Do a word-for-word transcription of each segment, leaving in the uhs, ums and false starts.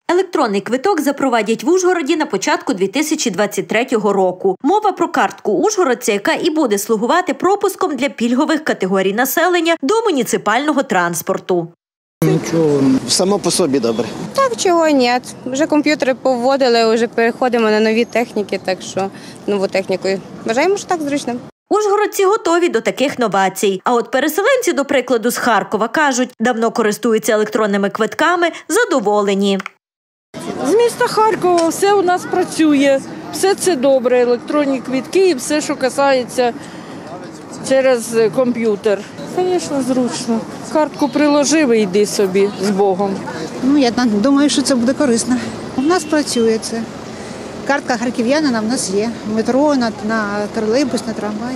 Електронний квиток запровадять в Ужгороді на початку дві тисячі двадцять третього року. Мова про картку ужгородця, яка і буде слугувати пропуском для пільгових категорій населення до муніципального транспорту. Нічого, само по собі добре. Так, чого ні. Вже комп'ютери повводили, вже переходимо на нові техніки, так що нову техніку. Вважаємо, що так зручно. Ужгородці готові до таких новацій. А от переселенці, до прикладу, з Харкова, кажуть, давно користуються електронними квитками, задоволені. З міста Харкова все у нас працює, все це добре, електронні квитки і все, що касається через комп'ютер. Звісно, зручно. Картку приложив і йди собі з Богом. Ну, я думаю, що це буде корисно. У нас працює це. Картка харків'янина в нас є. Метро, на, на тролейбус, на трамвай.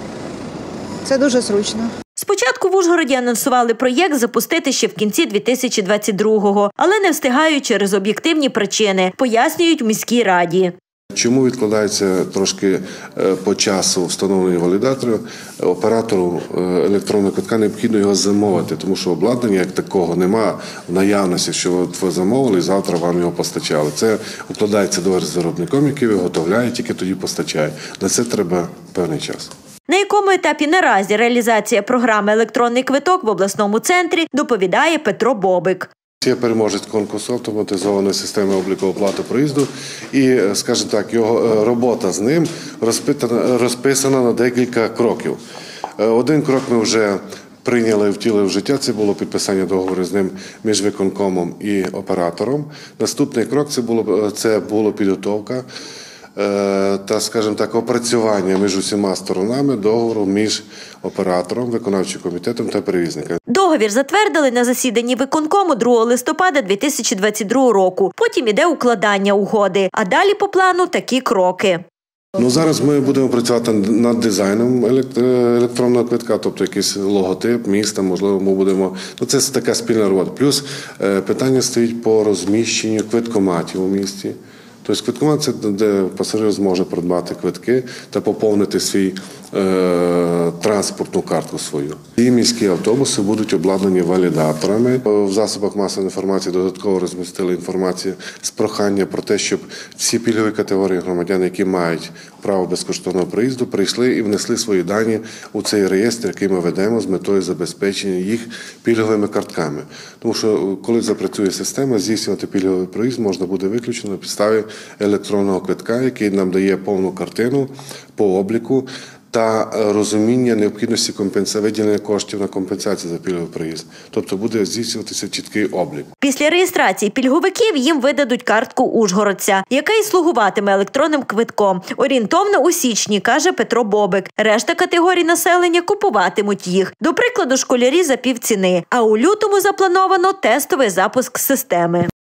Це дуже зручно. Спочатку в Ужгороді анонсували проєкт запустити ще в кінці дві тисячі двадцять другого, але не встигають через об'єктивні причини, пояснюють в міській раді. Чому відкладається трошки по часу встановлення валідаторів? Оператору електронного квитка необхідно його замовити, тому що обладнання як такого немає в наявності, що ви замовили і завтра вам його постачали. Це укладається договір з виробником, який виготовляє, тільки тоді постачає. На це треба певний час. На якому етапі наразі реалізація програми «Електронний квиток» в обласному центрі, доповідає Петро Бобик. Є переможець конкурсу автоматизованої системи обліку оплати проїзду і, скажімо так, його робота з ним розписана на декілька кроків. Один крок ми вже прийняли, втілили в життя, це було підписання договору з ним між виконкомом і оператором. Наступний крок це було, це було підготовка та, скажімо так, опрацювання між усіма сторонами договору між оператором, виконавчим комітетом та перевізником. Договір затвердили на засіданні виконкому другого листопада дві тисячі двадцять другого року. Потім іде укладання угоди, а далі по плану такі кроки. Ну, зараз ми будемо працювати над дизайном електронного квитка, тобто якийсь логотип міста, можливо, ми будемо… Ну, це така спільна робота. Плюс питання стоїть по розміщенню квиткоматів у місті. Тобто квиткомат – це де пасажир зможе придбати квитки та поповнити свій е, транспортну картку свою. І міські автобуси будуть обладнані валідаторами. В засобах масової інформації додатково розмістили інформацію з прохання про те, щоб всі пільгові категорії громадян, які мають право безкоштовного проїзду, прийшли і внесли свої дані у цей реєстр, який ми ведемо з метою забезпечення їх пільговими картками. Тому що коли запрацює система, здійснювати пільговий проїзд можна буде виключно на підставі електронного квитка, який нам дає повну картину по обліку та розуміння необхідності компенсації, виділення коштів на компенсацію за пільговий проїзд. Тобто буде здійснюватися чіткий облік. Після реєстрації пільговиків їм видадуть картку ужгородця, яка і слугуватиме електронним квитком. Орієнтовно у січні, каже Петро Бобик. Решта категорій населення купуватимуть їх. До прикладу, школярі за півціни. А у лютому заплановано тестовий запуск системи.